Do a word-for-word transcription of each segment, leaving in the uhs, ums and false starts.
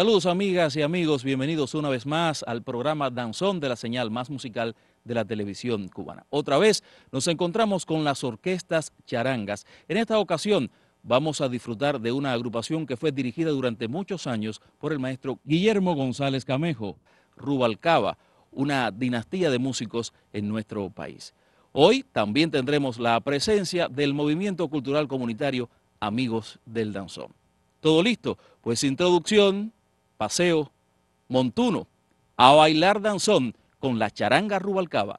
Saludos amigas y amigos, bienvenidos una vez más al programa Danzón de la señal más musical de la televisión cubana. Otra vez nos encontramos con las orquestas charangas. En esta ocasión vamos a disfrutar de una agrupación que fue dirigida durante muchos años por el maestro Guillermo González Camejo, Rubalcaba, una dinastía de músicos en nuestro país. Hoy también tendremos la presencia del movimiento cultural comunitario Amigos del Danzón. ¿Todo listo? Pues introducción, paseo, montuno, a bailar danzón con la charanga Rubalcaba.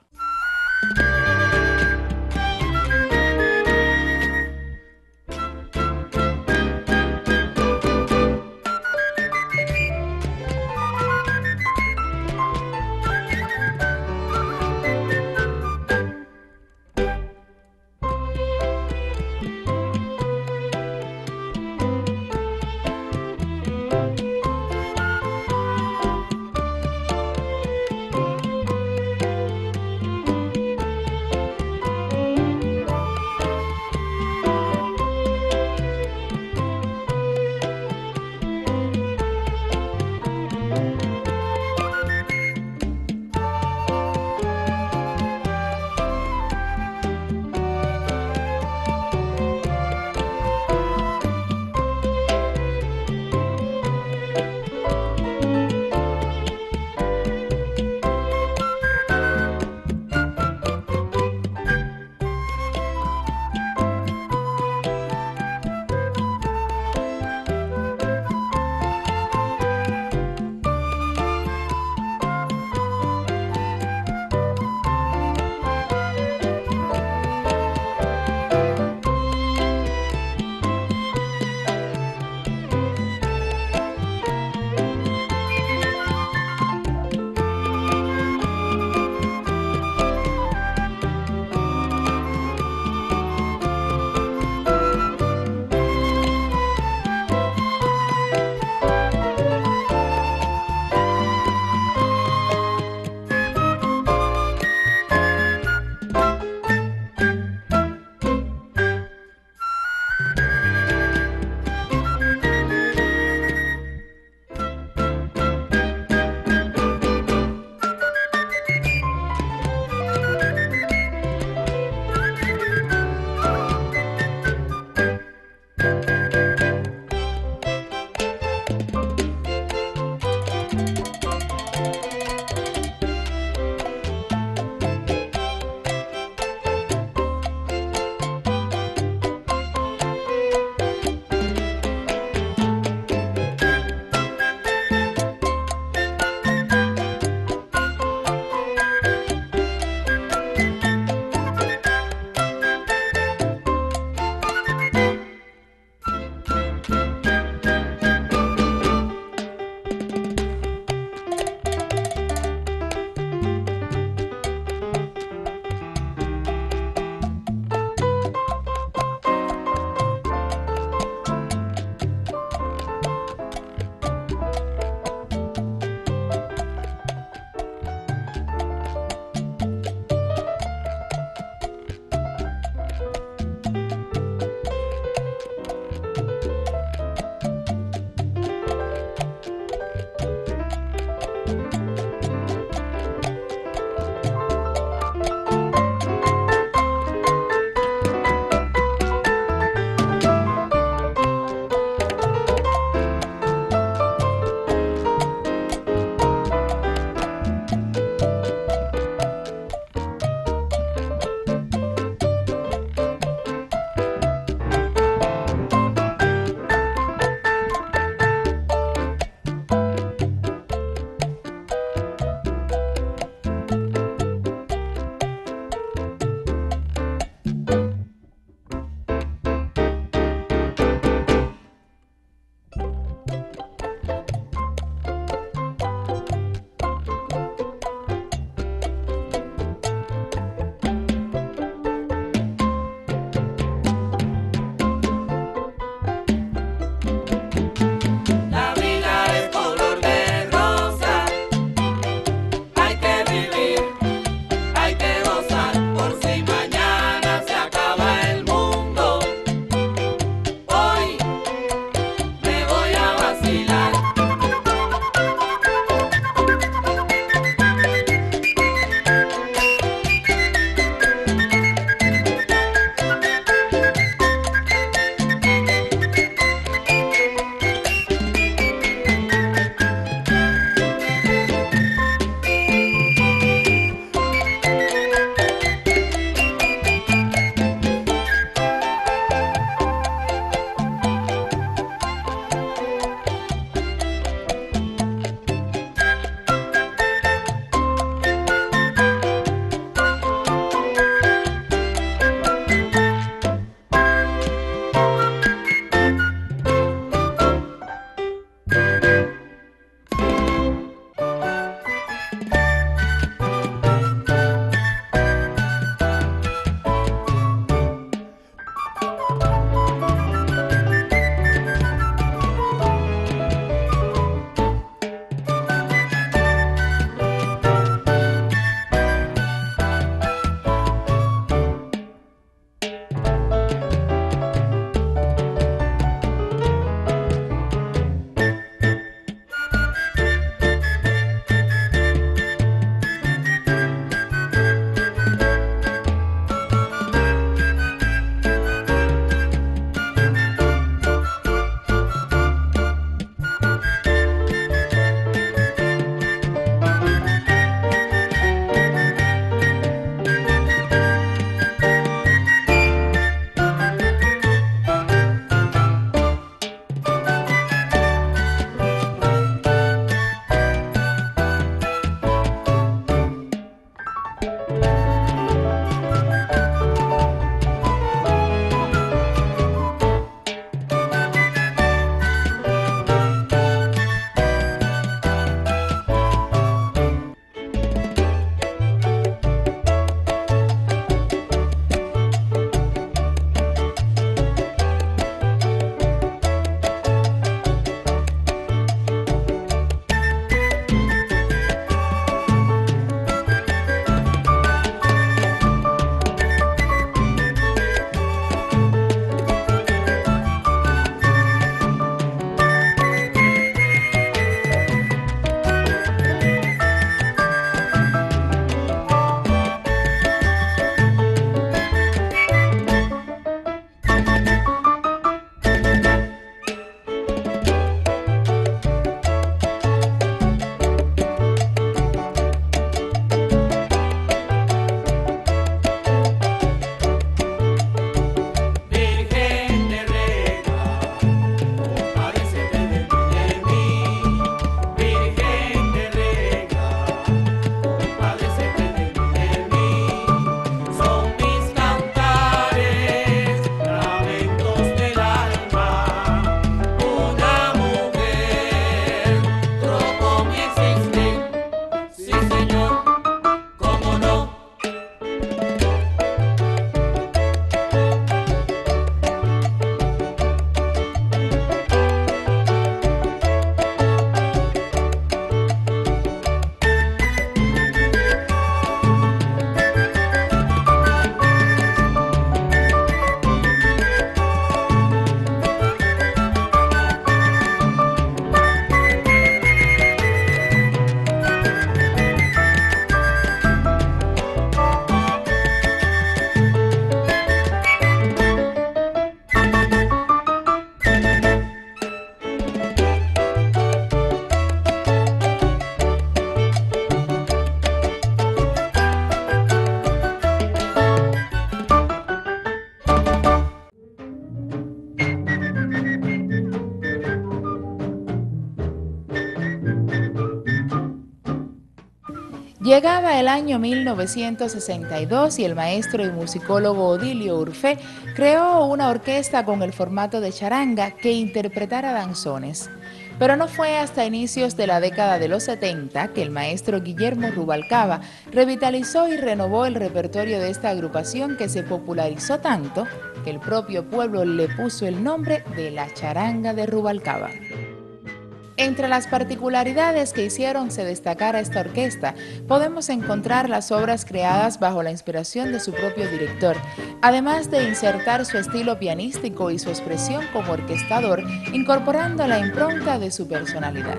Llegaba el año mil novecientos sesenta y dos y el maestro y musicólogo Odilio Urfé creó una orquesta con el formato de charanga que interpretara danzones. Pero no fue hasta inicios de la década de los setenta que el maestro Guillermo Rubalcaba revitalizó y renovó el repertorio de esta agrupación que se popularizó tanto que el propio pueblo le puso el nombre de la charanga de Rubalcaba. Entre las particularidades que hicieron se destacara esta orquesta, podemos encontrar las obras creadas bajo la inspiración de su propio director, además de insertar su estilo pianístico y su expresión como orquestador, incorporando la impronta de su personalidad.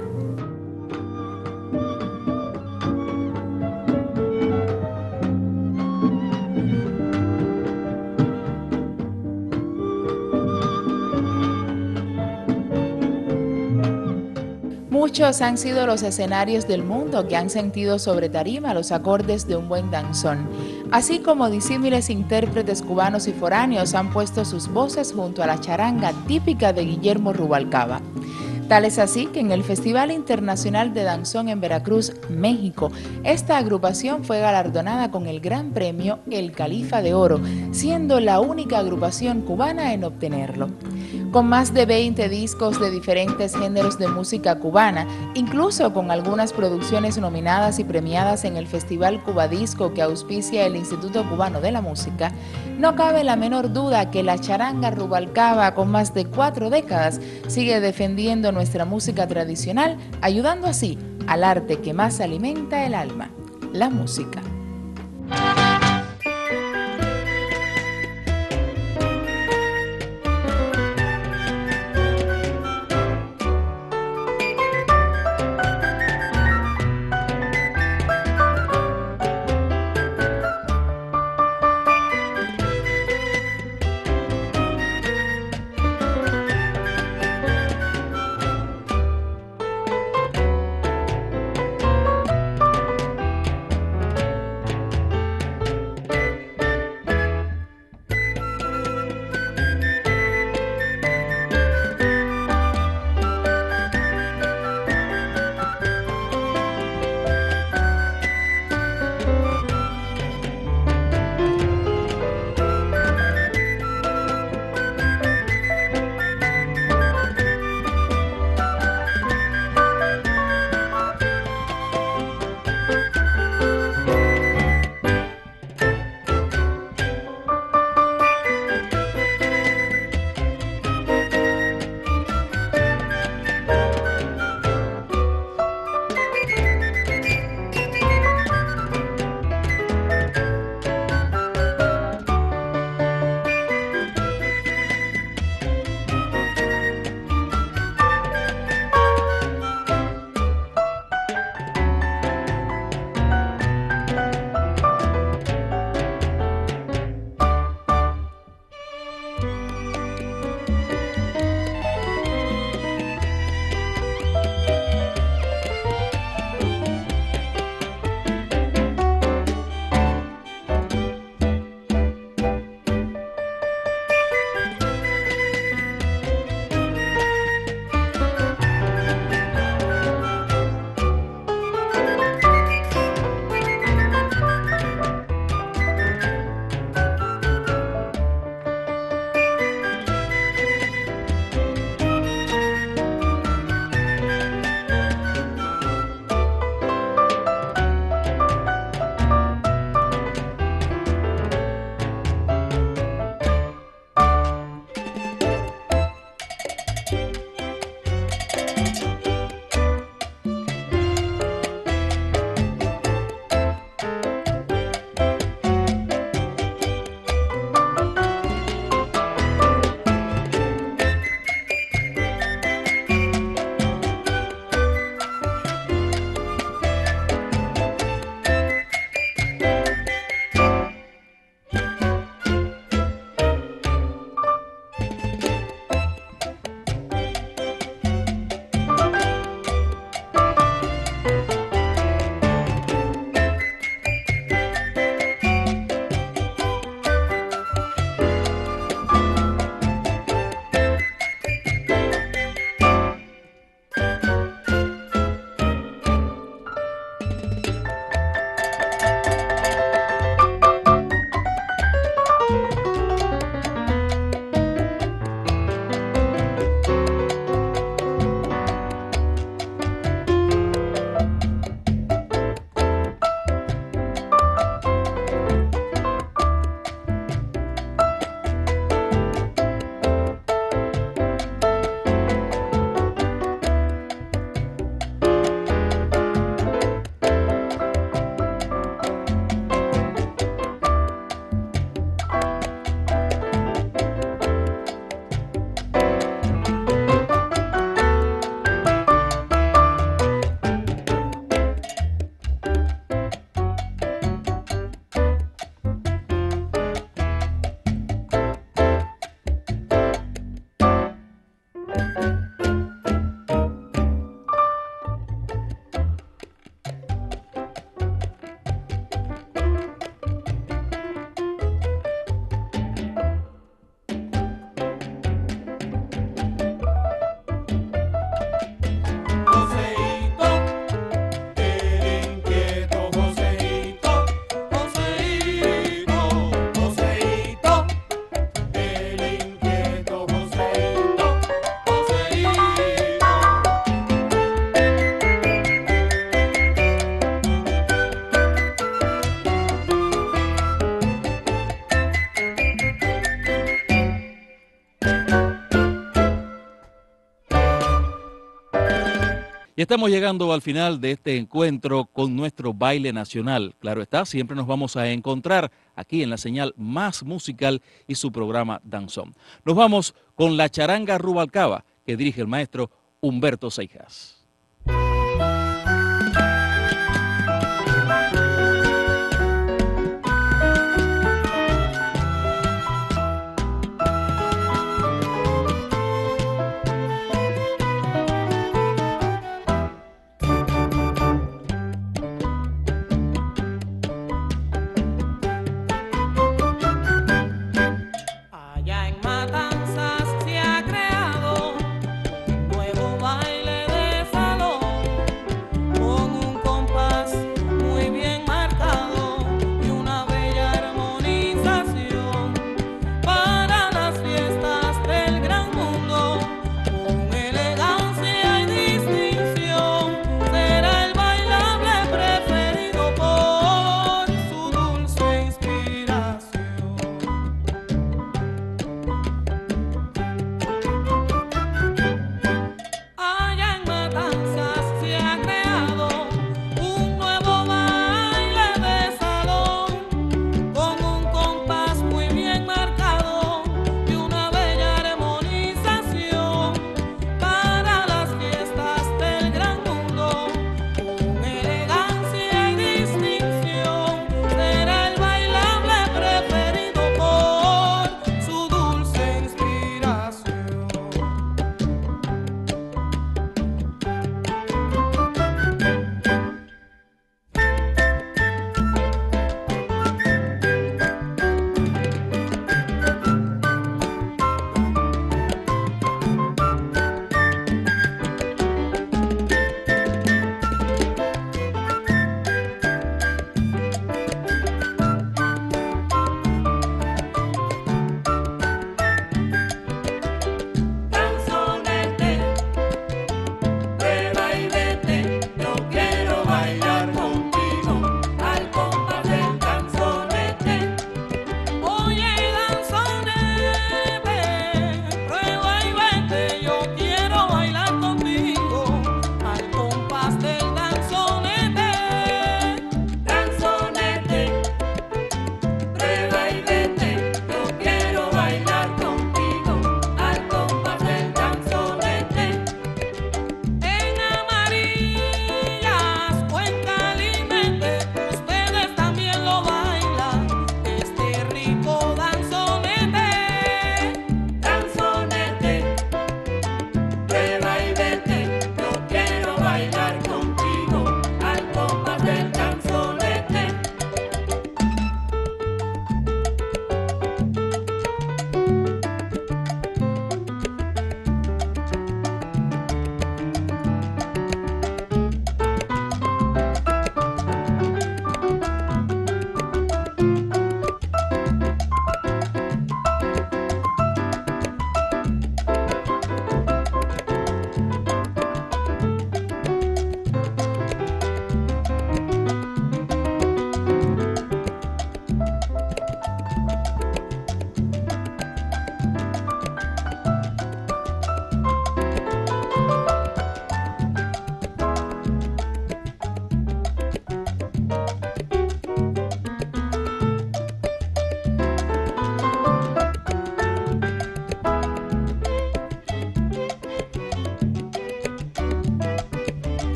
Muchos han sido los escenarios del mundo que han sentido sobre tarima los acordes de un buen danzón, así como disímiles intérpretes cubanos y foráneos han puesto sus voces junto a la charanga típica de Guillermo Rubalcaba. Tal es así que en el Festival Internacional de Danzón en Veracruz, México, esta agrupación fue galardonada con el gran premio El Califa de Oro, siendo la única agrupación cubana en obtenerlo. Con más de veinte discos de diferentes géneros de música cubana, incluso con algunas producciones nominadas y premiadas en el Festival Cubadisco que auspicia el Instituto Cubano de la Música, no cabe la menor duda que la charanga Rubalcaba, con más de cuatro décadas, sigue defendiendo nuestra música tradicional, ayudando así al arte que más alimenta el alma, la música. Y estamos llegando al final de este encuentro con nuestro baile nacional. Claro está, siempre nos vamos a encontrar aquí en la señal más musical y su programa Danzón. Nos vamos con la charanga Rubalcaba, que dirige el maestro Humberto Seijas.